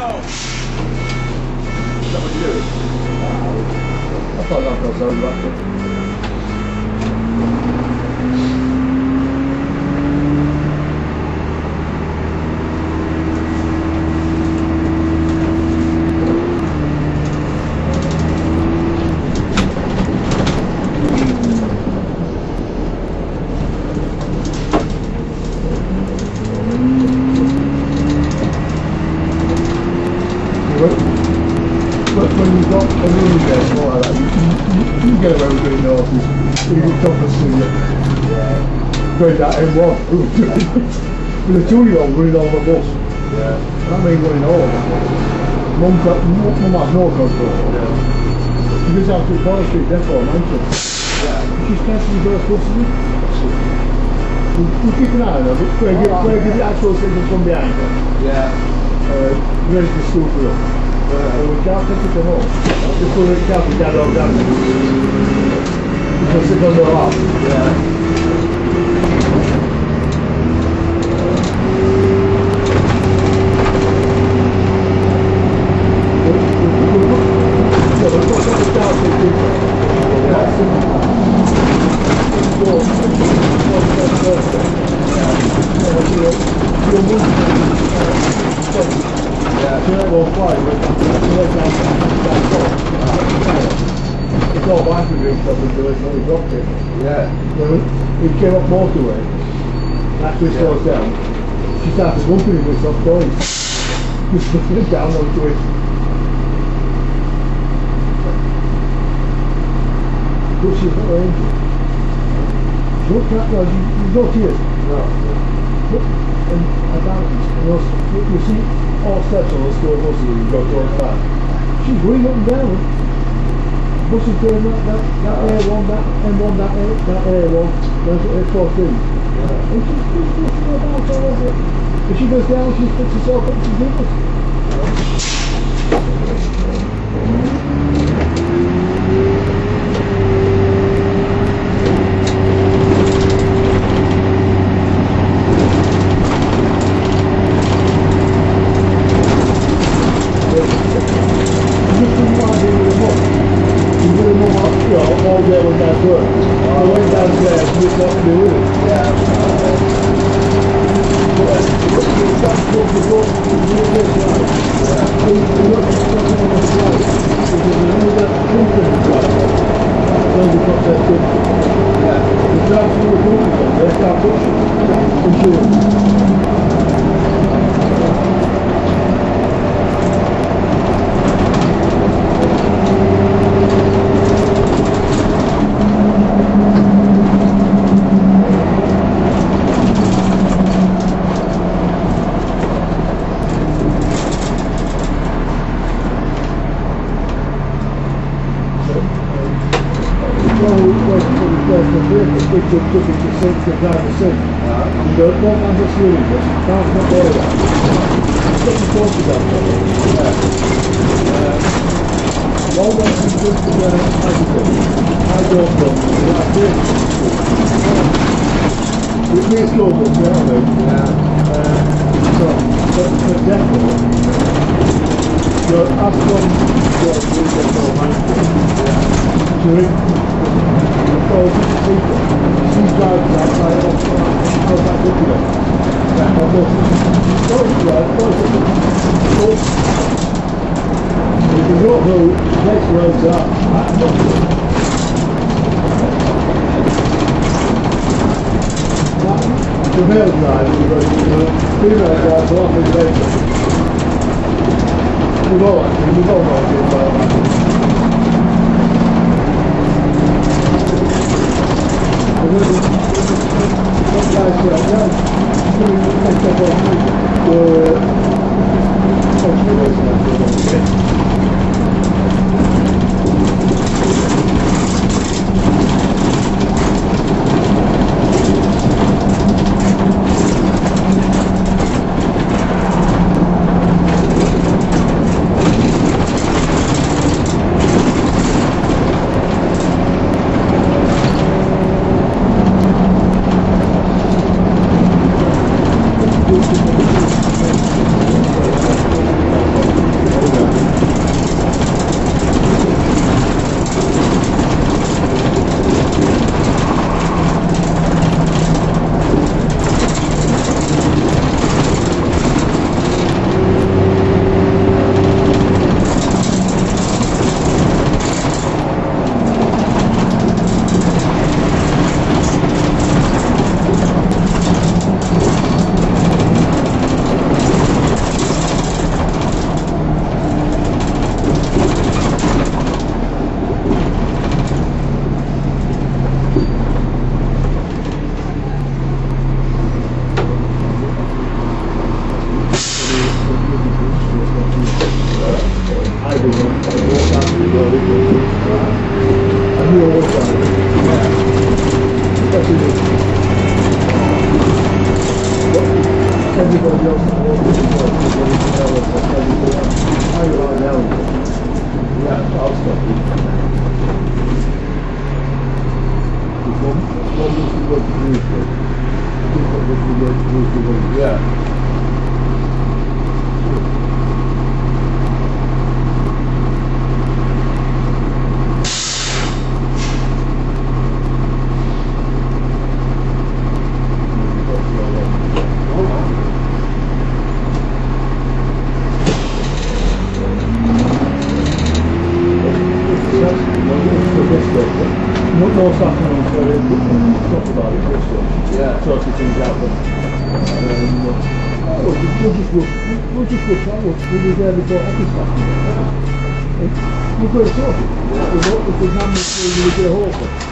Is that what you do? I thought that was so lucky. When you've got a room there and all like that, you get away with doing horses. You can come and see you. Going that M1. With a 2-year-old running on the bus. Yeah. That means running all. Mum has no control. Yeah. She goes out to Forest Street, therefore, Manchester. Yeah. She's catching those buses. You keep an eye on her, but where give the actual signal from behind her. Yeah. Ready to school for her. We can't take it to home. Just put it down, we can't go down. Because it's on the lap. Yeah. It's all back to drink stuff until it's only dropped it. Yeah. When it came up motorway, actually slows down, she started bumping it with soft toys. Just putting it down onto it. But she's not an angel. She looked at that, there's no tears. No. And about you see all steps on the school buses when you go towards that. She's going up and down. Buses doing that A1, that M1, that A1, there's A14. Yeah. And she's about all over it. If she goes down, she puts herself up to do it. All day when that's work. I went downstairs and just got to do with it. Yeah. Took it to sink, to down the sink. And the one man just leaving this, can't not go there. Put the forces down there. All one can do to the agitated. I don't know. I think it makes go up, you know what I mean? So, for example, your Aston was really so mindful. Oh, she's driving outside of that looking at if you don't know next roads are, the male drive is very female drive a lot of later. We've all not been about that. it was. I knew all the time. Especially with everybody else in the world is work, everything else, everything else. I are now. Yeah, I'll stop it. One was the word to Dewsbury. Different was the word to Dewsbury. Yeah. More stuff on so talk about it this way. Yeah. Sorting things out but we'll just look at what we were there before office stuff. We've got to sort it. If there's not much we will get a hold of.